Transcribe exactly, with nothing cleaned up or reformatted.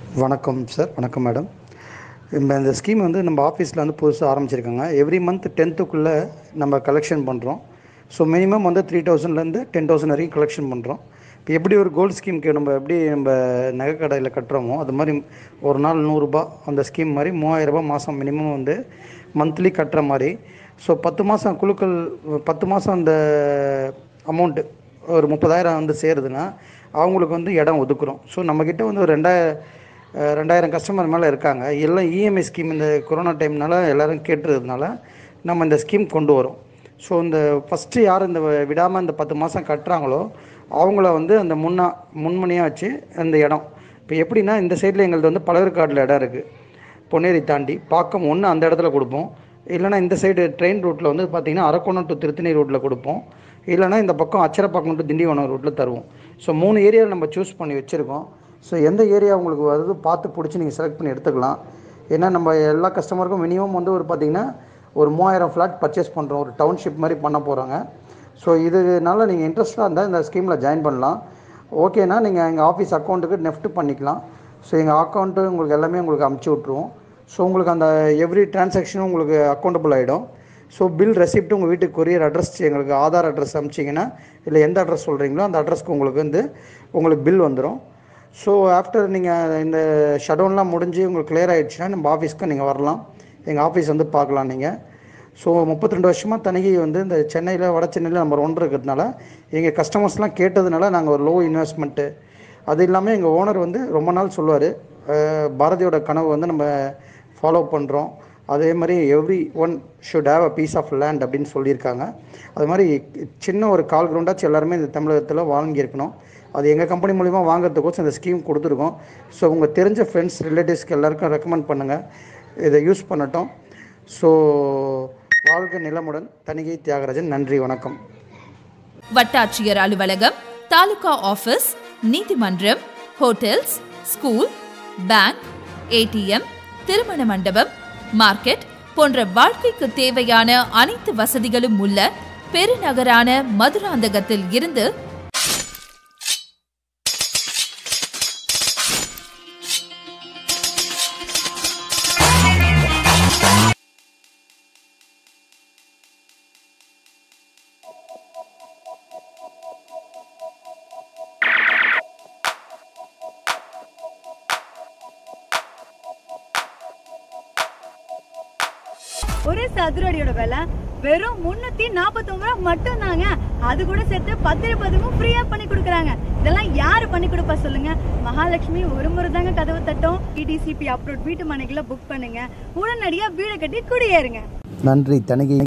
வணக்கம் சார். வணக்கம் மேடம். இப்போ இந்த ஸ்கீம் வந்து நம்ம ஆஃபீஸில் வந்து புதுசாக ஆரம்பிச்சிருக்காங்க. எவ்ரி மந்த் டென்த்துக்குள்ளே நம்ம கலெக்ஷன் பண்ணுறோம். ஸோ மினிமம் வந்து த்ரீ தௌசண்ட்லேருந்து டென் தௌசண்ட் வரைக்கும் கலெக்ஷன் பண்ணுறோம். இப்போ எப்படி ஒரு கோல்டு ஸ்கீமுக்கு நம்ம எப்படி நம்ம நகை கடையில் கட்டுறோமோ அது மாதிரி ஒரு நாள் நூறுரூபா அந்த ஸ்கீம் மாதிரி மூவாயிரரூபா மாதம் மினிமம் வந்து மந்த்லி கட்டுற மாதிரி. ஸோ பத்து மாதம் குழுக்கள் பத்து மாதம் அந்த அமௌண்ட்டு ஒரு முப்பதாயிரம் வந்து சேருதுன்னா அவங்களுக்கு வந்து இடம் ஒதுக்குறோம். ஸோ நம்மக்கிட்ட வந்து ஒரு ரெண்டாயிரம் ரெண்டாயிரம் கஸ்டமர் மேலே இருக்காங்க. எல்லாம் இஎம்ஐ ஸ்கீம் இந்த கொரோனா டைம்னால எல்லோரும் கேட்டுறதுனால நம்ம இந்த ஸ்கீம் கொண்டு வரோம். ஸோ இந்த ஃபஸ்ட்டு யார் இந்த விடாமல் இந்த பத்து மாதம் கட்டுறாங்களோ அவங்கள வந்து அந்த முன்னா முன்மணியாக வச்சு அந்த இடம் இப்போ எப்படின்னா இந்த சைடில் எங்களுக்கு வந்து பழவேற்காடில் இடம் இருக்குது. பொன்னேரி தாண்டி பாக்கம் ஒன்று அந்த இடத்துல கொடுப்போம். இல்லைனா இந்த சைடு ட்ரெயின் ரூட்டில் வந்து பார்த்திங்கன்னா அரக்கோணம் டு திருத்தணி ரூட்டில் கொடுப்போம். இல்லைனா இந்த பக்கம் அச்சரப்பாக்கம் டு திண்டிவனம் ரூட்டில் தருவோம். ஸோ மூணு ஏரியாவில் நம்ம சூஸ் பண்ணி வச்சுருக்கோம். ஸோ எந்த ஏரியா உங்களுக்கு வருது பார்த்து பிடிச்சி நீங்கள் செலக்ட் பண்ணி எடுத்துக்கலாம். ஏன்னா நம்ம எல்லா கஸ்டமருக்கும் மினிமம் வந்து ஒரு பார்த்திங்கன்னா ஒரு மூவாயிரம் ஃப்ளாட் பர்ச்சேஸ் பண்ணுறோம். ஒரு டவுன்ஷிப் மாதிரி பண்ண போகிறாங்க. ஸோ இதனால நீங்கள் இன்ட்ரெஸ்ட்டாக இருந்தால் இந்த ஸ்கீமில் ஜாயின் பண்ணலாம். ஓகேனா நீங்கள் எங்கள் ஆஃபீஸ் அக்கௌண்ட்டுக்கு நெஃப்ட் பண்ணிக்கலாம். ஸோ எங்கள் அக்கௌண்ட்டு உங்களுக்கு எல்லாமே உங்களுக்கு அமுச்சு விட்ருவோம். ஸோ உங்களுக்கு அந்த எவ்ரி டிரான்சாக்ஷனும் உங்களுக்கு அக்கௌண்டபிள் ஆகிடும். ஸோ பில் ரெசிப்ட்டு உங்கள் வீட்டுக்கு கொரியர் அட்ரஸ் எங்களுக்கு ஆதார் அட்ரஸ் அனுப்பிச்சிங்கன்னா இல்லை எந்த அட்ரஸ் சொல்கிறீங்களோ அந்த அட்ரஸ்க்கு உங்களுக்கு வந்து உங்களுக்கு பில் வந்துடும். ஸோ ஆஃப்டர் நீங்கள் இந்த ஷட்டவுன்லாம் முடிஞ்சு உங்களுக்கு கிளியர் ஆகிடுச்சுன்னா நம்ம ஆஃபீஸ்க்கு நீங்கள் வரலாம். எங்கள் ஆஃபீஸ் வந்து பார்க்கலாம் நீங்கள். ஸோ முப்பத்தி ரெண்டு வருஷமாக தனிகை வந்து இந்த சென்னையில் வட சென்னையில் நம்பர் ஒன்று இருக்கிறதுனால எங்கள் கஸ்டமர்ஸ்லாம் கேட்டதுனால நாங்கள் ஒரு லோ இன்வெஸ்ட்மெண்ட்டு அது இல்லாமல் எங்கள் ஓனர் வந்து ரொம்ப நாள் சொல்லுவார் பாரதியோட கனவு வந்து நம்ம ஃபாலோ பண்ணுறோம். அதே மாதிரி every one should have a piece of land அப்படின்னு சொல்லியிருக்காங்க. அது மாதிரி சின்ன ஒரு கால் கிரவுண்டாச்சும் எல்லாருமே இந்த தமிழகத்தில் வாங்கியிருக்கணும். அது எங்கள் கம்பெனி மூலிமா வாங்குறதுக்கோசம் இந்த ஸ்கீம் கொடுத்துருக்கோம். ஸோ உங்கள் தெரிஞ்ச ஃப்ரெண்ட்ஸ் ரிலேட்டிவ்ஸ்க்கு எல்லாருக்கும் ரெக்கமெண்ட் பண்ணுங்கள், இதை யூஸ் பண்ணட்டும். ஸோ வாழ்க நிலமுடன். தணிகை தியாகராஜன். நன்றி, வணக்கம். வட்டாட்சியர் அலுவலகம், தாலுகா ஆபீஸ், நீதிமன்றம், ஹோட்டல்ஸ், ஸ்கூல், பேங்க், ஏடிஎம், திருமண மண்டபம், மார்க்கெட் போன்ற வாழ்க்கைக்கு தேவையான அனைத்து வசதிகளும் உள்ள பெருநகரான மதுராந்தகத்தில் இருந்து ஒரு சதுரடியோட விலை வெறும் முன்னூத்தி நாற்பத்தி ஒன்பது ரூபாய் மட்டும் தாங்க. அது கூட சேர்த்து பத்திர பதிவும் ஃப்ரீயா பண்ணி கொடுக்குறாங்க. இதெல்லாம் யாரு பண்ணி கொடுப்பா சொல்லுங்க? மகாலட்சுமி ஒரு முறை தாங்க கதவு தட்டும். இடிசிபி அப்ரோட் வீட்டு மனைகளை புக் பண்ணுங்க. உடனடியா வீடு கட்டி குடியேறுங்க. நன்றி. தணிகை.